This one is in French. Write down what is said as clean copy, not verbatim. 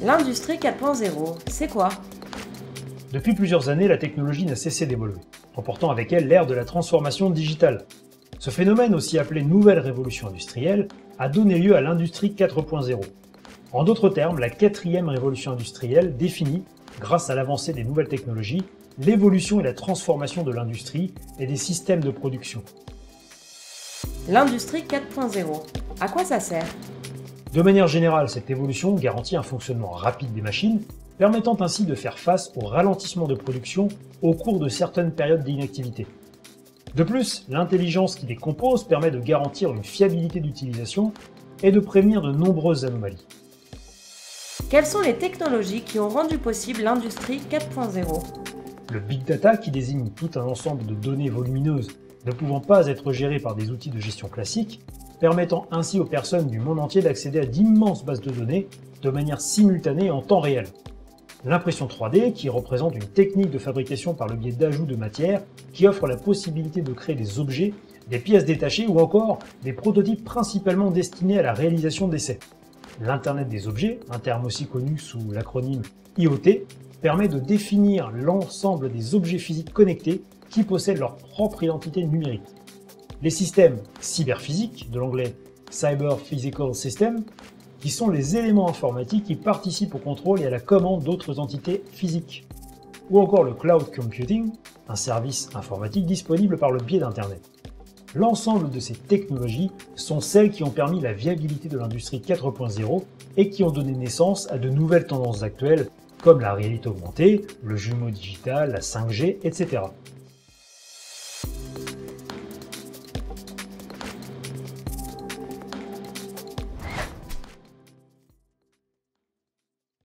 L'industrie 4.0, c'est quoi? Depuis plusieurs années, la technologie n'a cessé d'évoluer, emportant avec elle l'ère de la transformation digitale. Ce phénomène, aussi appelé nouvelle révolution industrielle, a donné lieu à l'industrie 4.0. En d'autres termes, la quatrième révolution industrielle définit, grâce à l'avancée des nouvelles technologies, l'évolution et la transformation de l'industrie et des systèmes de production. L'industrie 4.0, à quoi ça sert? De manière générale, cette évolution garantit un fonctionnement rapide des machines, permettant ainsi de faire face au ralentissement de production au cours de certaines périodes d'inactivité. De plus, l'intelligence qui les compose permet de garantir une fiabilité d'utilisation et de prévenir de nombreuses anomalies. Quelles sont les technologies qui ont rendu possible l'industrie 4.0? Le big data, qui désigne tout un ensemble de données volumineuses ne pouvant pas être gérées par des outils de gestion classiques, permettant ainsi aux personnes du monde entier d'accéder à d'immenses bases de données de manière simultanée et en temps réel. L'impression 3D, qui représente une technique de fabrication par le biais d'ajout de matière, qui offre la possibilité de créer des objets, des pièces détachées ou encore des prototypes principalement destinés à la réalisation d'essais. L'Internet des objets, un terme aussi connu sous l'acronyme IoT, permet de définir l'ensemble des objets physiques connectés qui possèdent leur propre identité numérique. Les systèmes cyberphysiques, de l'anglais Cyber Physical System, qui sont les éléments informatiques qui participent au contrôle et à la commande d'autres entités physiques. Ou encore le cloud computing, un service informatique disponible par le biais d'Internet. L'ensemble de ces technologies sont celles qui ont permis la viabilité de l'industrie 4.0 et qui ont donné naissance à de nouvelles tendances actuelles comme la réalité augmentée, le jumeau digital, la 5G, etc.